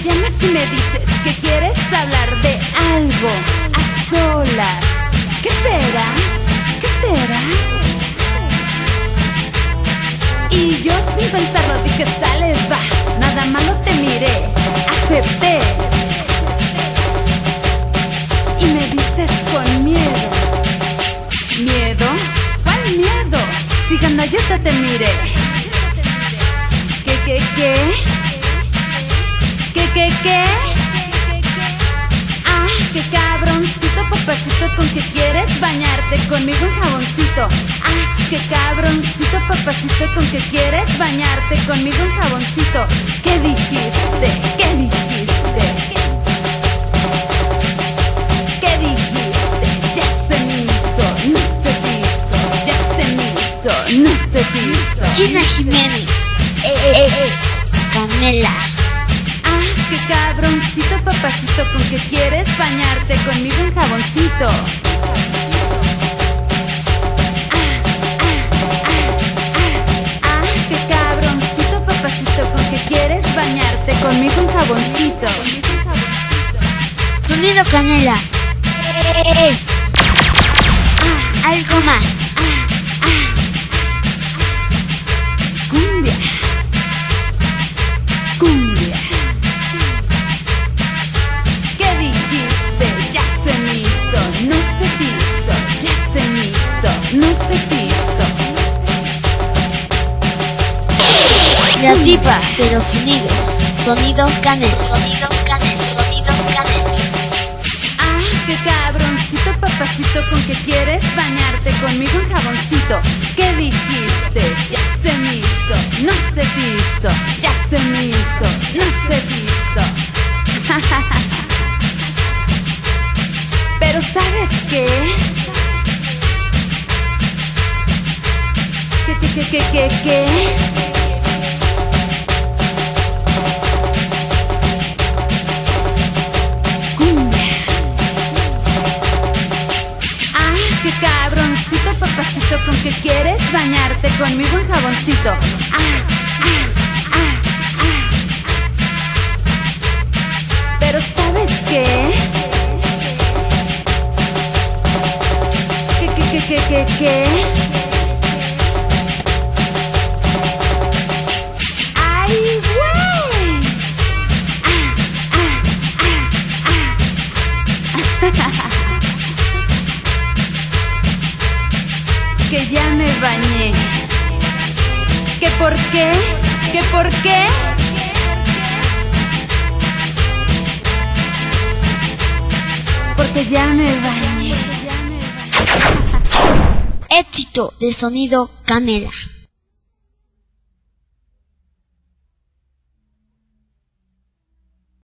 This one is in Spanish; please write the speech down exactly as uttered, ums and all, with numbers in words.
llamas y me dices que quieres hablar de algo a solas. ¿Qué será? ¿Qué será? Y yo sin pensarlo dije, sale, va, nada malo te miré, acepté. Y me dices con miedo. ¿Miedo? ¿Cuál miedo? Si gandalleta te miré. ¿Qué, qué, qué? ¿Qué, qué, qué? Ah, qué cabroncito, papacito, con que quieres bañarte conmigo en jaboncito. Ah, qué cabroncito, papacito, con que quieres bañarte conmigo en jaboncito. ¿Qué dijiste? ¿Qué dijiste? ¿Qué dijiste? Ya se me hizo, no se te hizo. Ya se me hizo, no se te hizo. Gina Jiménez es Camela. Ah, qué cabroncito, papacito, con que quieres bañarte conmigo en jaboncito. Ah, ah, ah, ah, ah, qué cabroncito, papacito, con que quieres bañarte conmigo en jaboncito. Sonido Canela es algo más. Cumbia, cumbia. ¿Qué dijiste? Ya se me hizo, no se te hizo. Ya se me hizo, no se te hizo. La tipa de los sonidos. Sonido Canela. Sonido Canela. Sonido Canela. Ah, qué cabroncito, papacito, con que quieres bañarte conmigo en jaboncito. ¿Qué dijiste? Ya se me hizo, no se te hizo. Ya se me hizo, no se te hizo. Pero ¿sabes qué? ¿Qué, qué, qué, qué, qué, qué? Qué cabroncito, papacito, con que quieres bañarte conmigo en jaboncito. Ah, ah, ah, ah. Pero ¿sabes qué? ¿Qué, qué, qué, qué, qué, qué? ¡Ay, güey! Ah, ah, ah, ah. Que ya me bañé. ¿Que por qué? ¿Que por qué? Porque ya me bañé. Éxito de Sonido Canela.